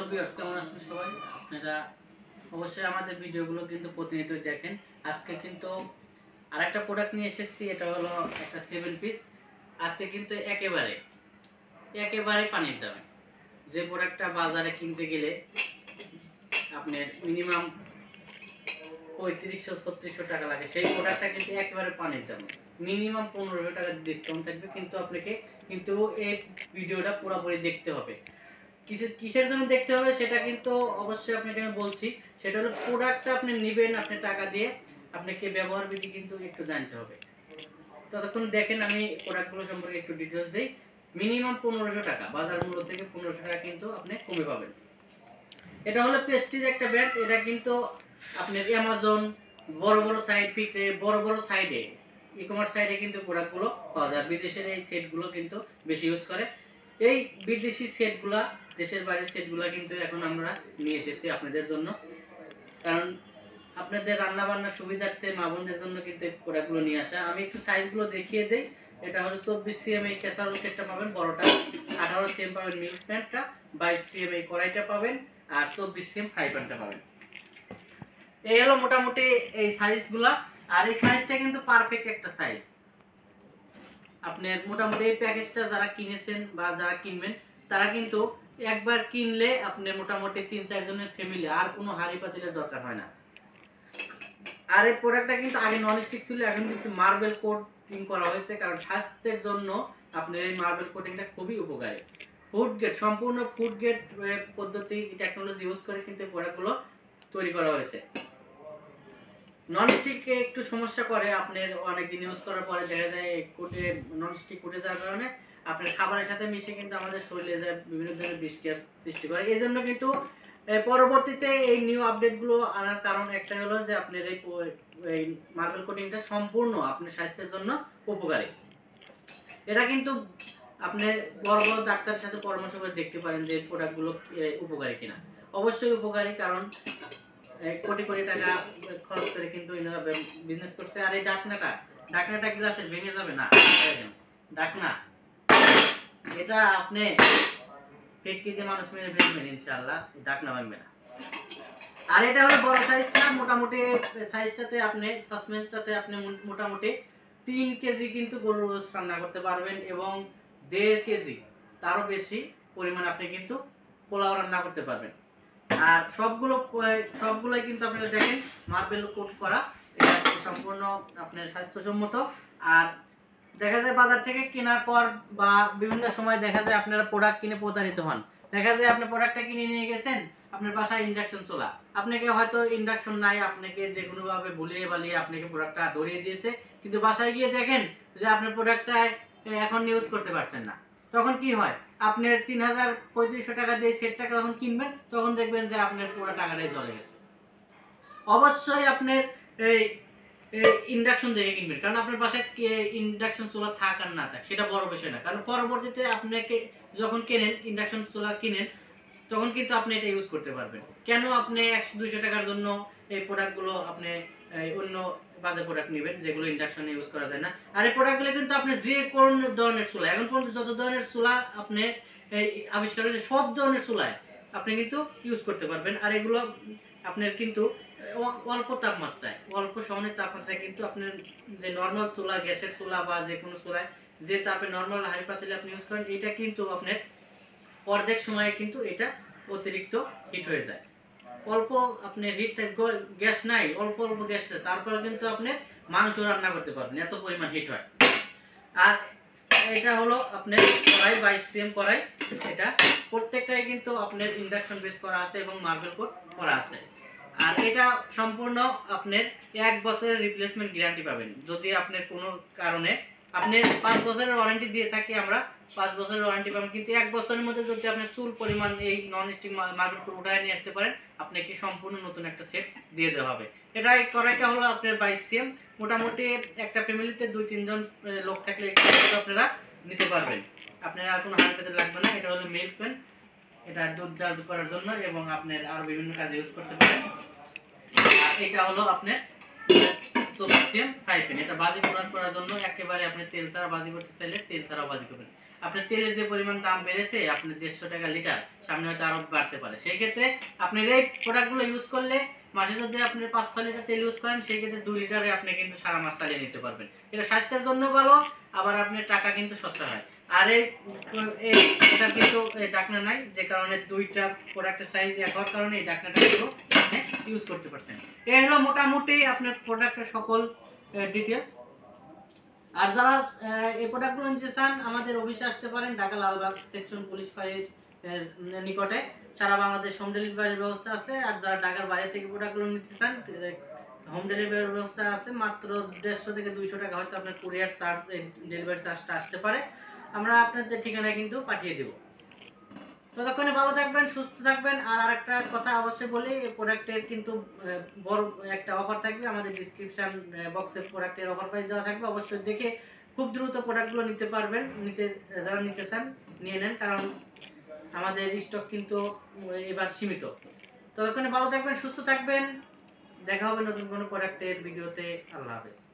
Viewers, কেমন আছেন সবাই? আপনারা অবশ্যই আমাদের ভিডিওগুলো কিন্তু প্রতিনিয়ত দেখেন। আজকে কিন্তু আরেকটা প্রোডাক্ট নিয়ে এসেছি, এটা হলো একটা 7 পিস। আজকে কিন্তু একেবারে পানির দামে। যে প্রোডাক্টটা বাজারে কিনতে গেলে আপনার মিনিমাম 3500-3600 টাকা লাগে, সেই প্রোডাক্টটা কিন্তু একেবারে পানির দামে। মিনিমাম 1500 টাকা ডিসকাউন্ট থাকবে, কিন্তু আপনাকে এই ভিডিওটা পুরোপুরি দেখতে হবে। কিসের জন্য দেখতে হবে সেটা কিন্তু অবশ্যই আপনাকে আমি বলছি। সেটা হলো প্রোডাক্টটা আপনি নেবেন, আপনি টাকা দিয়ে আপনাকে ব্যবহার বিধি কিন্তু একটু জানতে হবে। ততক্ষণ দেখেন আমি প্রোডাক্টগুলো সম্পর্কে একটু ডিটেলস দিই। মিনিমাম 1500 টাকা, বাজার মূল্য থেকে 1500 টাকা কিন্তু আপনি কমে পাবেন। এটা হলো প্রেস্টিজ একটা ব্র্যান্ড। এটা কিন্তু আপনার অ্যামাজন, বড় বড় সাইট, বড় সাইডে, ই কমার্স সাইডে কিন্তু প্রোডাক্টগুলো পাওয়া যায়। বিদেশের এই সেটগুলো কিন্তু বেশি ইউজ করে। এই বিদেশি সেটগুলা, দেশের বাইরের সেটগুলা কিন্তু এখন আমরা নিয়ে এসেছি আপনাদের জন্য, কারণ আপনাদের রান্না বান্নার সুবিধার্থে মা বোনদের জন্য কিন্তু এই প্রোডাক্টগুলো নিয়ে আসা। আমি একটু সাইজগুলো দেখিয়ে দেই। এটা হলো 24 সিএম এই ক্যাসারোল সেটটা পাবেন বড়টা, 18 সিএম পাবেন মিল্ক প্যানটা, 22 সিএম এই কড়াইটা পাবেন, আর 24 সিএম ফ্রাই প্যানটা পাবেন। এই হলো মোটামুটি এই সাইজগুলা। আর এই সাইজটা কিন্তু পারফেক্ট একটা সাইজ। আপনার মোটামুটি এই প্যাকেজটা যারা কিনেছেন বা যারা কিনবেন তারা কিন্তু একবার কিনলে আপনি মোটামুটি 3-4 জনের ফ্যামিলি, আর কোনো হাঁড়ি পাতিলের দরকার হয় না। আর এই প্রোডাক্টটা কিন্তু আগে ননস্টিক ছিল, এখন কিন্তু মার্বেল কোটিং করা হয়েছে, কারণ স্বাস্থ্যের জন্য আপনার এই মার্বেল কোটিংটা খুবই উপকারী। ফুড গ্রেড, সম্পূর্ণ ফুড গ্রেড পদ্ধতি, টেকনোলজি ইউজ করে কিন্তু প্রোডাক্টগুলো তৈরি করা হয়েছে। ননস্টিকে একটু সমস্যা করে, আপনার অনেকদিন ইউজ করার পরে দেখা যায় ননস্টিক উঠে যাওয়ার কারণে আপনার খাবারের সাথে মিশে কিন্তু আমাদের শরীরে যায় বিভিন্ন ধরনের বিষক্রিয়ার সৃষ্টি করে। এই জন্য কিন্তু পরবর্তীতে এই নিউ আপডেটগুলো আনার কারণ একটা হলো যে আপনার এই মার্বেল কোটিংটা সম্পূর্ণ আপনার স্বাস্থ্যের জন্য উপকারী। এটা কিন্তু আপনি বড় বড় ডাক্তারের সাথে পরামর্শ করে দেখতে পারেন যে প্রোডাক্টগুলো উপকারী কিনা। অবশ্যই উপকারী, কারণ কোটি কোটি টাকা খরচ করে কিন্তু এনারা বিজনেস করছে। আর এই ডাকনাটা গ্লাসে ভেঙে যাবে না, ডাকনা এটা আপনি ফেটকি দিয়ে মানুষ মেরে ভেঙবেন, ইনশাআল্লাহ ডাকনা ভাঙবে না। আর এটা হলো বড় সাইজটা, মোটামুটি সাইজটাতে আপনি সাসপেন্সটাতে আপনি মোটামুটি 3 কেজি কিন্তু গরুর গোশত রান্না করতে পারবেন, এবং 1.5 কেজি তারও বেশি পরিমাণ আপনি কিন্তু পোলাও রান্না করতে পারবেন। আর সবগুলোই কিন্তু আপনারা দেখেন মার্বেল কোট করা, এটা সম্পূর্ণ আপনার স্বাস্থ্যসম্মত। আর দেখা যায় বাজার থেকে কেনার পর বা বিভিন্ন সময় দেখা যায় আপনারা প্রোডাক্ট কিনে প্রতারিত হন। দেখা যায় আপনি প্রোডাক্টটা কিনে নিয়ে গেছেন, আপনার বাসায় ইন্ডাকশন চুলা, আপনাকে হয়তো ইন্ডাকশন নাই, আপনাকে যে কোনোভাবে ভুলিয়ে বালিয়ে আপনাকে প্রোডাক্টটা ধরিয়ে দিয়েছে, কিন্তু বাসায় গিয়ে দেখেন যে আপনার প্রোডাক্টটা এখন ইউজ করতে পারছেন না। তখন কি হয়, আপনার 3500 টাকা দিয়ে সেটটা যখন কিনবেন তখন দেখবেন যে আপনার পুরো টাকাটাই চলে গেছে। অবশ্যই আপনার এই ইন্ডাকশন দেখে কিনবেন, কারণ আপনার বাসায় ইন্ডাকশন চুলা থাক আর না থাক সেটা বড় বিষয় না, কারণ পরবর্তীতে আপনাকে যখন কেনেন ইন্ডাকশন চুলা কিনেন তখন কিন্তু আপনি এটা ইউজ করতে পারবেন। কেন আপনি 100-200 টাকার জন্য এই প্রোডাক্টগুলো আপনি অন্য বাজে প্রোডাক্ট নেবেন যেগুলো ইন্ডাকশনে ইউজ করা যায় না। আর এই প্রোডাক্টগুলো কিন্তু আপনি যে কোন ধরনের চুলা, এখন পর্যন্ত যত ধরনের চুলা আপনি আবিষ্কার হয়েছে সব ধরনের চুলায় আপনি কিন্তু ইউজ করতে পারবেন। আর এগুলো আপনার কিন্তু অল্প তাপমাত্রায়, অল্প সহনীয় তাপমাত্রায় কিন্তু আপনার যে নর্মাল চুলা, গ্যাসের চুলা বা যে কোনো চুলায় যে তাপে নর্মাল হাঁড়ি পাতিলে আপনি ইউজ করেন, এটা কিন্তু আপনার অর্ধেক সময়ে কিন্তু এটা অতিরিক্ত হিট হয়ে যায়। অল্প আপনার হিট গ্যাস নাই, অল্প গ্যাস নেই, তারপরে কিন্তু আপনি মাংস রান্না করতে পারবেন, এত পরিমাণ হিট হয়। আর এটা হলো আপনার কড়াই, 22 সিএম কড়াই। এটা প্রত্যেকটাই কিন্তু আপনার ইন্ডাকশন বেস করা আছে এবং মার্বেল কোট করা আছে। আর এটা সম্পূর্ণ আপনার 1 বছরের রিপ্লেসমেন্ট গ্যারান্টি পাবেন। যদি আপনার কোনো কারণে আপনি 5 বছরের ওয়ারেন্টি দিয়ে থাকি আমরা, 5 বছরের ওয়ারেন্টি পাবেন, কিন্তু 1 বছরের মধ্যে যদি আপনার চুল পরিমাণ এই নন স্টিক মার্বেল কোট উঠায় নিয়ে আসতে পারেন, আপনাকে সম্পূর্ণ নতুন একটা সেট দিয়ে দেওয়া হবে। এটা এই কড়াইটা হলো আপনার 22 সিএম। মোটামুটি একটা ফ্যামিলিতে 2-3 জন লোক থাকলে আপনারা নিতে পারবেন, আপনার আর কোনো হাঁড়ি পাতিল লাগবে না। এটা হলো মিল্ক প্যান, এটা দুধ জাল করার জন্য এবং আপনার আর বিভিন্ন কাজে ইউজ করতে পারেন। আর এটা হলো আপনার 24 সিএম ফ্রাই প্যান, এটা ভাজি করার জন্য একেবারে আপনি তেল ছাড়া ভাজি করতে চাইলে তেল ছাড়াও ভাজি করবেন। আপনার তেলের যে পরিমাণ দাম বেড়েছে, আপনার 150 টাকা লিটার, সামনে হয়তো আরো বাড়তে পারে। সেই ক্ষেত্রে আপনার এই প্রোডাক্টগুলো ইউজ করলে মাসে যদি আপনি 5-6 লিটার তেল ইউজ করেন, সেই ক্ষেত্রে 2 লিটারে আপনি কিন্তু সারা মাস চালিয়ে নিতে পারবেন। এটা স্বাস্থ্যের জন্য ভালো, আবার আপনার টাকা কিন্তু সস্তা হয়। আর এটা কিন্তু ঢাকনা নাই, যে কারণে দুইটা প্রোডাক্টের সাইজ এক হওয়ার কারণে এই ঢাকনাটা কিন্তু আপনি ইউজ করতে পারছেন। এই হলো মোটামুটি আপনার প্রোডাক্টের সকল ডিটেলস। আর যারা এই প্রোডাক্টগুলো নিতে চান, আমাদের অফিসে আসতে পারেন, ঢাকা লালবাগ সেকশন পুলিশ ফাঁড়ির নিকটে। সারা বাংলাদেশ হোম ডেলিভারির ব্যবস্থা আছে। আর যারা ঢাকার বাইরে থেকে প্রোডাক্টগুলো নিতে চান, হোম ডেলিভারির ব্যবস্থা আছে। মাত্র 150 থেকে 200 টাকা হয়তো আপনার কুরিয়ার চার্জ, ডেলিভারি চার্জটা আসতে পারে। আমরা আপনাদের ঠিকানায় কিন্তু পাঠিয়ে দেব। ততক্ষণে ভালো থাকবেন, সুস্থ থাকবেন। আর আরেকটা কথা অবশ্যই বলি, এই প্রোডাক্টের কিন্তু বড় একটা অফার থাকবে। আমাদের ডিসক্রিপশন বক্সে প্রোডাক্টের অফার প্রাইস দেওয়া থাকবে। অবশ্যই দেখে খুব দ্রুত প্রোডাক্টগুলো নিতে পারবেন। যারা নিতে চান নিয়ে নেন, কারণ আমাদের স্টক কিন্তু এবার সীমিত। ততক্ষণে ভালো থাকবেন, সুস্থ থাকবেন। দেখা হবে নতুন কোনো প্রোডাক্টের ভিডিওতে। আল্লাহ হাফেজ।